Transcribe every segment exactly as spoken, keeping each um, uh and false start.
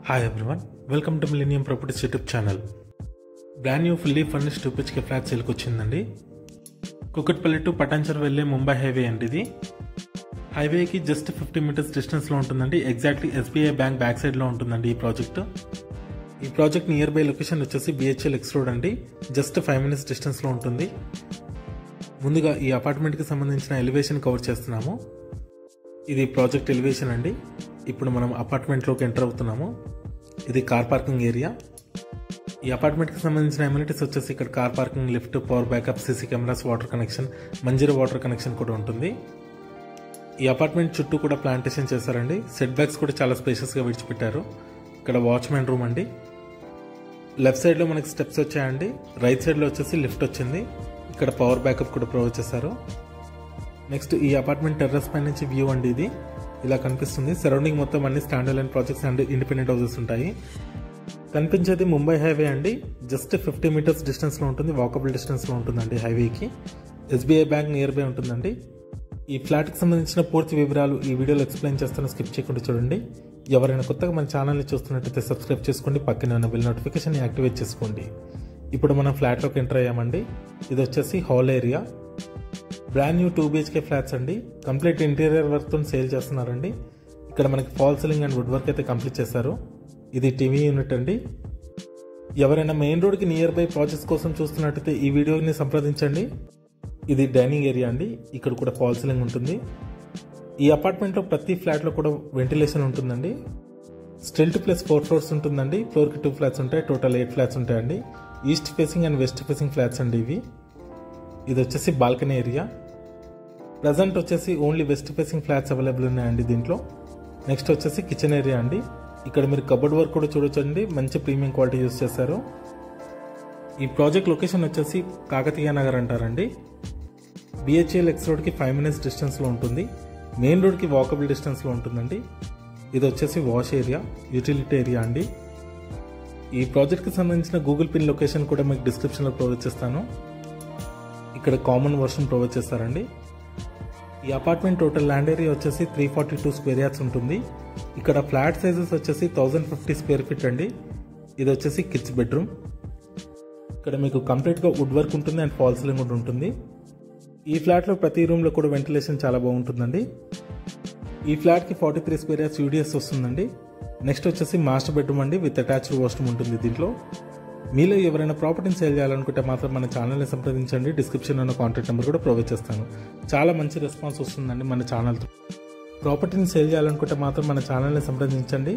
Hi everyone, welcome to Millennium Properties YouTube channel. Brand new fully furnished two B H K flat sale ku vachindandi. Kukatpalli to Patancheru velle Mumbai highway andi idi. Highway ki just fifty meters distance lo untundandi. Exactly S B I bank back side lo untundandi ee project. ఈ project nearby location వచ్చేసి B H L X road అండి. Just five minutes distance లో ఉంటుంది. ముందుగా ఈ apartment కి సంబంధించిన elevation cover చేస్తున్నాము. ఇది ప్రాజెక్ట్ ఎలివేషన్ అండి. ఇప్పుడు మనం అపార్ట్మెంట్ లోకి ఎంటర్ అవుతున్నాము. ఇది కార్ పార్కింగ్ ఏరియా. ఈ అపార్ట్మెంట్ కి సంబంధించిన అమ్యూనిటీస్ వచ్చేసి ఇక్కడ car parking, lift, power backup, CC cameras, water connection, Manjira water connection కూడా ఉంటుంది. ఈ అపార్ట్మెంట్ చుట్టూ కూడా ప్లాంటేషన్ చేశారండి. సెట్ బ్యాక్స్ కూడా చాలా స్పేషియస్ గా విడిచిపెట్టారు. ఇక్కడ వాచ్మెన్ రూమ్ అండి. లెఫ్ట్ సైడ్ లో మనకి స్టెప్స్ వచ్చాయండి. రైట్ సైడ్ లో వచ్చేసి లిఫ్ట్ వచ్చింది. ఇక్కడ పవర్ బ్యాకప్ కూడా ప్రొవైడ్ చేశారు. నెక్స్ట్ ఈ అపార్ట్మెంట్ టెర్రస్ పై నుంచి వ్యూ అండి. ఇది ఇలా కనిపిస్తుంది. సరౌండింగ్ మొత్తం అన్ని standalone projects and independent houses ఉంటాయి. కనిపించేది ముంబై హైవే అండి. జస్ట్ ఫిఫ్టీ మీటర్స్ డిస్టెన్స్ లో ఉంటుంది. వాకబుల్ డిస్టెన్స్ లో ఉంటుందండి హైవేకి. ఎస్బీఐ బ్యాంక్ నియర్ బై ఉంటుందండి. ఈ ఫ్లాట్ కి సంబంధించిన పూర్తి వివరాలు ఈ వీడియోలో ఎక్స్ప్లెయిన్ చేస్తాను. స్కిప్ చేయకుండా చూడండి. ఎవరైనా కొత్తగా మన ఛానల్ని చూస్తున్నట్టయితే సబ్స్క్రైబ్ చేసుకోండి. పక్కన ఉన్న బెల్ నోటిఫికేషన్ యాక్టివేట్ చేసుకోండి. ఇప్పుడు మనం ఫ్లాట్లోకి ఎంటర్ అయ్యామండి. ఇది వచ్చేసి hall area. Brand new two BHK flats అండి. కంప్లీట్ ఇంటీరియర్ వర్క్ తో సేల్ చేస్తున్నారండి. ఇక్కడ మనకి false ceiling and woodwork అయితే కంప్లీట్ చేశారు. ఇది టీవీ యూనిట్ అండి. ఎవరైనా మెయిన్ రోడ్ కి నియర్ బై ప్రాజెక్ట్స్ కోసం చూస్తున్నట్టయితే ఈ వీడియోని సంప్రదించండి. ఇది డైనింగ్ ఏరియా అండి. ఇక్కడ కూడా ఫాల్ సీలింగ్ ఉంటుంది. ఈ అపార్ట్మెంట్ లో ప్రతి ఫ్లాట్ లో కూడా వెంటిలేషన్ ఉంటుందండి. స్టిల్ట్ ప్లస్ ఫోర్ ఫ్లోర్స్ ఉంటుందండి. ఫ్లోర్ కి టూ ఫ్లాట్స్ ఉంటాయి. టోటల్ ఎయిట్ ఫ్లాట్స్ ఉంటాయండి. East facing and west facing flats అండి ఇవి. ఇది వచ్చేసి బాల్కనీ ఏరియా. ప్రజెంట్ వచ్చేసి only west facing flats available ఉన్నాయండి దీంట్లో. నెక్స్ట్ వచ్చేసి కిచెన్ ఏరియా అండి. ఇక్కడ మీరు కబోర్డ్ వర్క్ కూడా చూడొచ్చండి. మంచి ప్రీమియం క్వాలిటీ యూస్ చేశారు. ఈ ప్రాజెక్ట్ లొకేషన్ వచ్చేసి కాకతీయ నగర్ అంటారండి. B H L X road కి ఫైవ్ మినిట్స్ డిస్టెన్స్ లో ఉంటుంది. మెయిన్ రోడ్ కి వాకబుల్ డిస్టెన్స్ లో ఉంటుందండి. ఇది వచ్చేసి వాష్ ఏరియా, యూటిలిటీ ఏరియా అండి. ఈ ప్రాజెక్ట్ కి సంబంధించిన గూగుల్ పిన్ లొకేషన్ కూడా మీకు డిస్క్రిప్షన్ లో ప్రొవైడ్ చేస్తాను. ఇక్కడ కామన్ వర్షన్ ప్రొవైడ్ చేస్తారండి. ఈ అపార్ట్మెంట్ టోటల్ ల్యాండ్ ఏరియా వచ్చేసి three forty two square yards ఉంటుంది. ఇక్కడ ఫ్లాట్ సైజెస్ వచ్చేసి థౌసండ్ ఫిఫ్టీ స్క్వేర్ ఫీట్ అండి. ఇది వచ్చేసి కిడ్స్ బెడ్రూమ్. ఇక్కడ మీకు కంప్లీట్ గా వుడ్ వర్క్ ఉంటుంది అండ్ ఫాల్ సీలింగ్ కూడా ఉంటుంది. ఈ ఫ్లాట్ లో ప్రతి రూమ్ లో కూడా వెంటిలేషన్ చాలా బాగుంటుందండి. ఈ ఫ్లాట్ కి forty three square yards UDS వస్తుందండి. నెక్స్ట్ వచ్చేసి మాస్టర్ బెడ్రూమ్ అండి. విత్ అటాచ్డ్ వాష్రూమ్ ఉంటుంది దీంట్లో. మీలో ఎవరైనా ప్రాపర్టీని సేల్ చేయాలనుకుంటే మాత్రం మన ఛానల్ని సంప్రదించండి. డిస్క్రిప్షన్లో ఉన్న కాంటాక్ట్ నెంబర్ కూడా ప్రొవైడ్ చేస్తాను. చాలా మంచి రెస్పాన్స్ వస్తుందండి మన ఛానల్తో. ప్రాపర్టీని సేల్ చేయాలనుకుంటే మాత్రం మన ఛానల్ని సంప్రదించండి.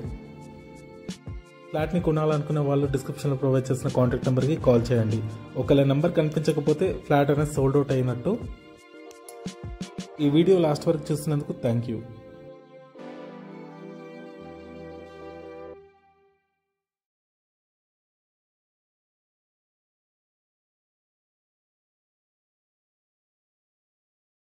ఫ్లాట్ని కొనాలనుకునే వాళ్ళు డిస్క్రిప్షన్లో ప్రొవైడ్ చేసిన కాంటాక్ట్ నెంబర్కి కాల్ చేయండి. ఒకవేళ నెంబర్ కనిపించకపోతే ఫ్లాట్ అనేది సోల్డ్ అవుట్ అయినట్టు. ఈ వీడియో లాస్ట్ వరకు చూస్తున్నందుకు థ్యాంక్ యూ.